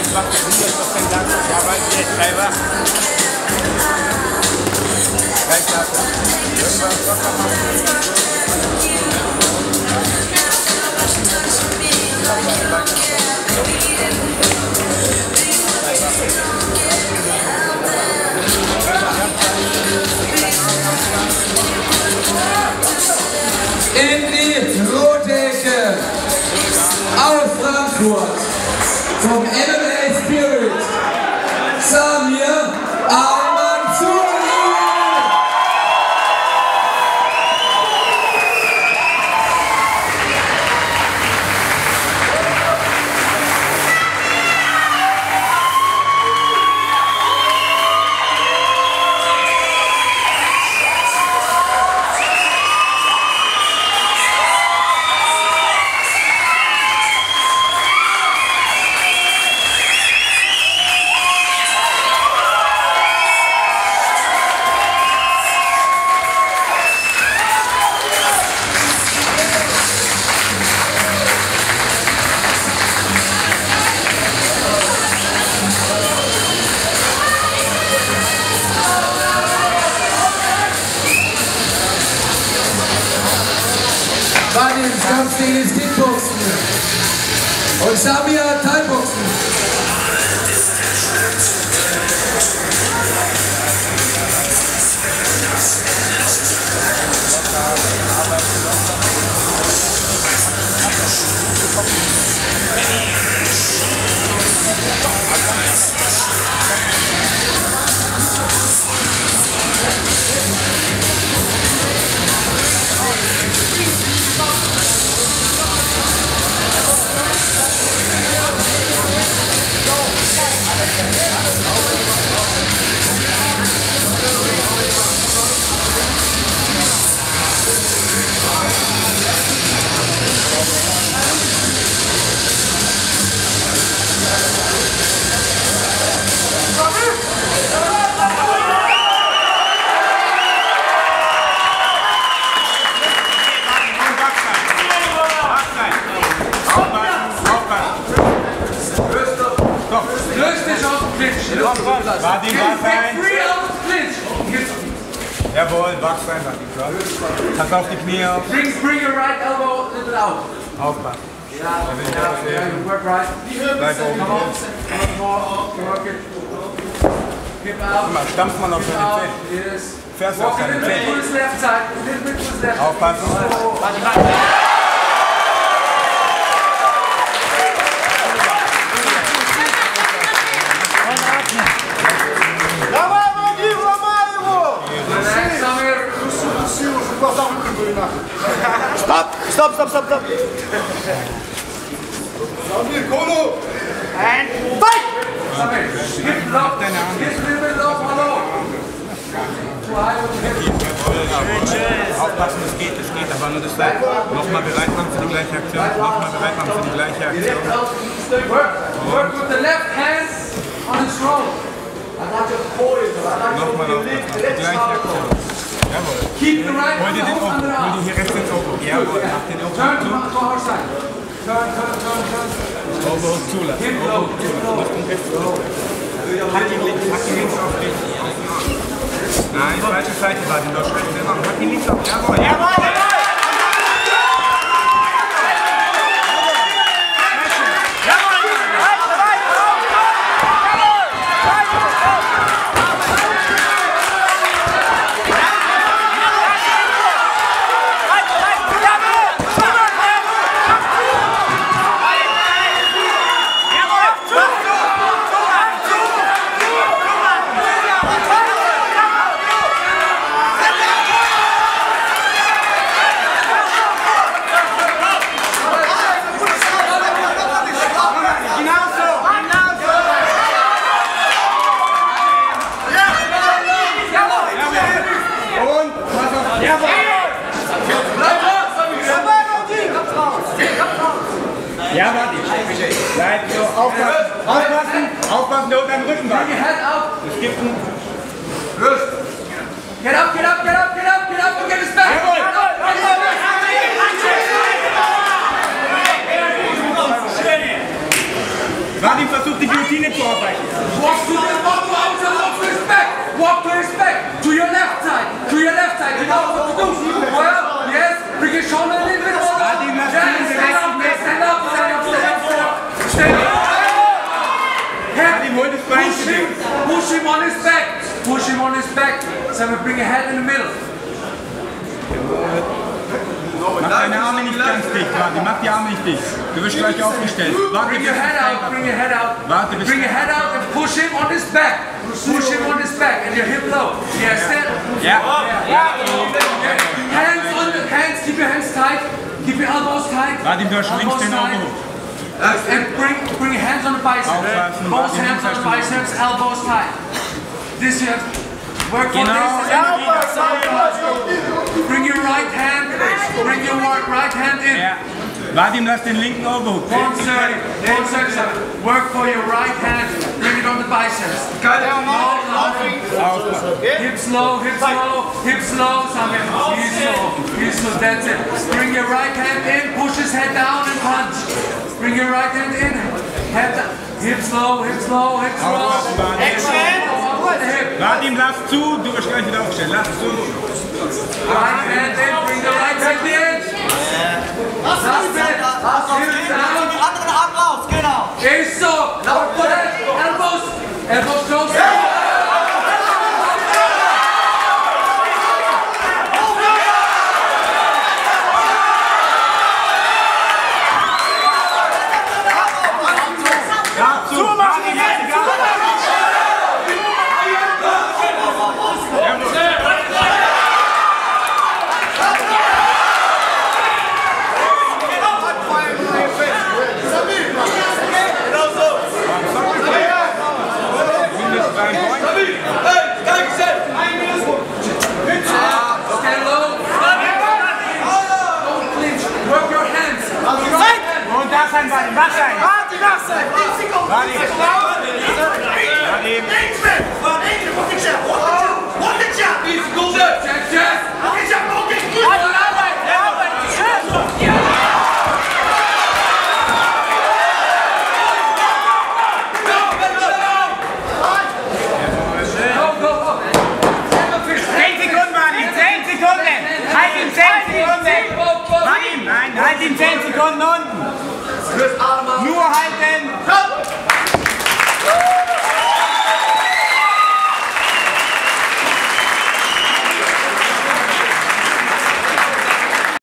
Gleich macht der 100% lang. Jawohl, jetzt selber. Gleich dafür. Irgendwas locker machen. In die rote Ecke aus Frankfurt vom MMA Spirit Samir Al-Mansouri. Vadims Kampfstil ist Kickboxen und Samir Thai-Boxen. Vadim, wach sein. Jawohl, wach sein, Vadim. Pass auf die Knie auf. Bring your right elbow a little bit out. Aufpassen. Yeah, you work right. Bleib oben. Come on, work it. Keep out. Guck mal, stampf mal auf seine Zähne. Yes. Fährst auf seine Zähne. Aufpassen. Stop! Samir, Kolo! And fight! Aufpassen, es geht, aber nur das Seil. Nochmal bereit machen für die gleiche Aktion. Work with the left hand on his throat. Nochmal aufpassen, die gleiche Aktion. Jawohl. Keep the right Hol dir den Open, hol dir hier rechts ins Open. Jawohl, mach den Open turn zu. to our side. Turn. Open zulassen. Richtung rechts. Hack ihn links auf dich. Nein, falsche Seite war die noch schrecklich. Hack ihn links auf. Jawohl. Ja, warte. Bleib so. Aufpassen, der unter dem Rücken war. Es gibt einen... Get up and get his back. Jawohl. Vadim versucht die Guillotine Linie zu arbeiten. Walk to the walk to his back. Walk to his back. To your left side. To your left side. You know what to do. Well, yes. Bring your shoulder a little bit more. Stand up. Stand up. Stand up. Stand up. Stand up. Stand up. Push him on his back. Push him on his back. So we bring your head in the middle. Mach deine Arme nicht ganz dicht, warte, mach die Arme nicht dicht. Du wirst gleich aufgestellt. Warte, Bring your head out, bring your head out. Warte, bis bring your head out and push him on his back. Push him on his back and your hip low. Yeah, stand. Ja. Hands on the hands, keep your hands tight. Keep your elbows tight. Warte, du hast links den Augen hoch. And bring your hands on the biceps. Both hands on the biceps, elbows tight. This you have work for this. Bring your right hand. Bring your right hand in. Ja. Vadim, lass den linken Augen hoch. 130. Work for your right hand. Bring it on the biceps. Hips low, hips low, hips low. He's slow. That's it. Bring your right hand in. Push his head down and punch. Bring your right hand in. Head down. Hips low, hips low, hips low. Vadim, lass zu. Du wirst gleich wieder aufstellen. Lass zu. Right hand in. Bring the right hand in. Last minute. Anderen Arm raus, genau. Ist so. Elbows close. Halt ihn 10 Sekunden unten! Nur